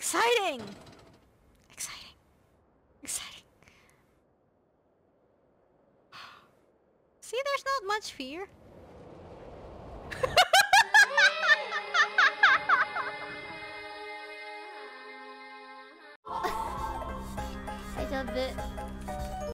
Exciting! Exciting. Exciting. See, there's not much fear. 大丈夫。